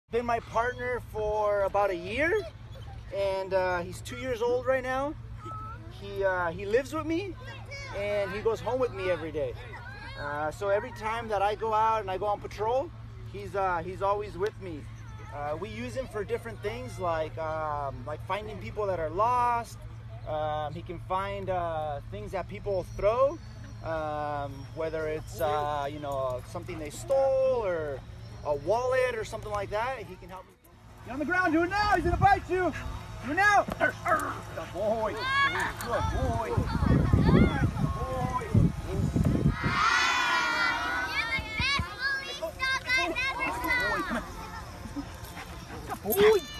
Been my partner for about a year, and he's 2 years old right now. He lives with me, and he goes home with me every day. So every time that I go out and I go on patrol, he's always with me. We use him for different things, like finding people that are lost. He can find things that people throw, whether it's you know, something they stole or a wallet or something like that. He can help me. Get on the ground, do it now. He's gonna bite you. Do it now. Good boy. Good boy. Good boy. Good boy.